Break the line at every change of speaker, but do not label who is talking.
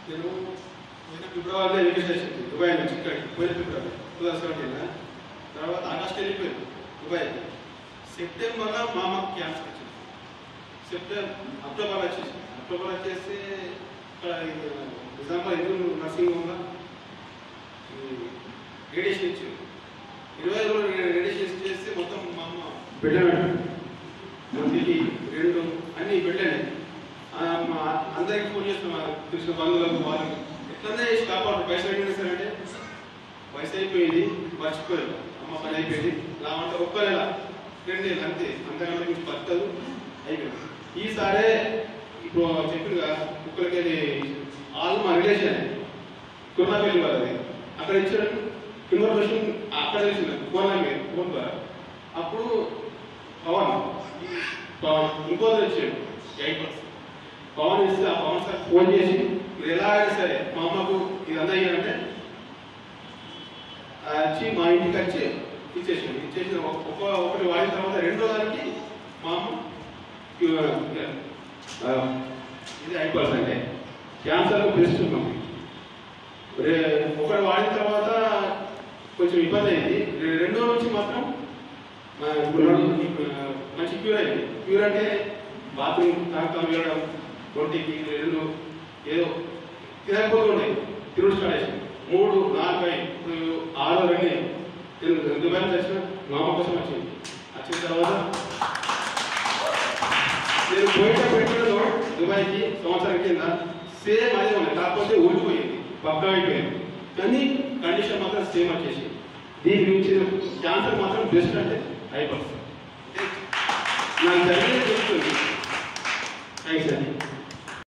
నేను ఫిబ్రవరిలో ఎడ్యుకేషన్ చేసింది దుబాయ్ నుంచి ఇక్కడికి పోయిన ఫిబ్రవరి 2017. తర్వాత ఆగస్ట్ వెళ్ళిపోయింది దుబాయ్కి. సెప్టెంబర్లో మా అమ్మకి క్యాన్సర్ వచ్చింది. అక్టోబర్ వచ్చేసి ఇక్కడ నిజామాబాద్ ఇందులో నర్సింగ్ హోమ్లో రేడియేషన్ ఇచ్చింది. 20 రోజులు రేడియేషన్ చేస్తే మొత్తం మా అమ్మ పెట్టాడు. మందికి 2 అన్నీ పెట్టాను. అందరికి ఫోన్ చేస్తున్నాం కృష్ణ బంధువులకు వాళ్ళకి ఎట్లన్నా చేసి కాపాడు. పైసలు ఏం చేస్తారంటే వయసు అయిపోయింది, మర్చిపోయారు, అమ్మ పని అయిపోయింది, రావంటే ఒక్క నెల 2 నెలలు అంతే, అంతకంటే మీకు బతకదు అయిపోయింది. ఈసారే ఇప్పుడు చెప్పినగా కుక్కలకి ఆల్ మా రిలేషన్ కుర్నాపల్లి వాళ్ళది అక్కడ ఇచ్చారు ఇన్ఫర్మేషన్ అక్కడ తెలిసిన ఫోన్ ద్వారా. అప్పుడు పవన్ ఇంకో వచ్చాడు 8%. పవన్ ఇస్తే ఆ పవన్ సార్ ఫోన్ చేసి మీరు ఎలా అయినా సరే మా అమ్మకు ఇదంతా అయ్యారంటే వచ్చి మా ఇంటికి వచ్చి ఇచ్చేసిన ఒకటి వాడిన తర్వాత 2వ దానికి మా అమ్మ ఇది 8% క్యాన్సర్ బెస్ట్ ఉన్నాం. ఒకటి వాడిన తర్వాత కొంచెం ఇబ్బంది అయింది. 2వ నుంచి మాత్రం మంచి క్యూర్ అయింది. క్యూర్ అంటే బాత్రూమ్ తాకం వెళ్ళడం, ఒంటికి 2 ఏదో తినకపోతుండే తిరుడు స్టార్ట్ చేసింది. 3, 4, 5, 6 నేను దుబాయ్ వచ్చిన మా అమ్మ కోసం వచ్చిన తర్వాత నేను పెట్టడంలో దుబాయ్కి సంవత్సరం కింద సేమ్ అదే ఉంది. కాకపోతే ఊడిపోయింది, పక్కా అయిపోయింది, కానీ కండిషన్ మాత్రం సేమ్ వచ్చేసి. దీని నుంచి క్యాన్సర్ మాత్రం బెస్ట్ అంటే 5%. నాకు జరిగేది చెప్తుంది. థ్యాంక్స్ అండి.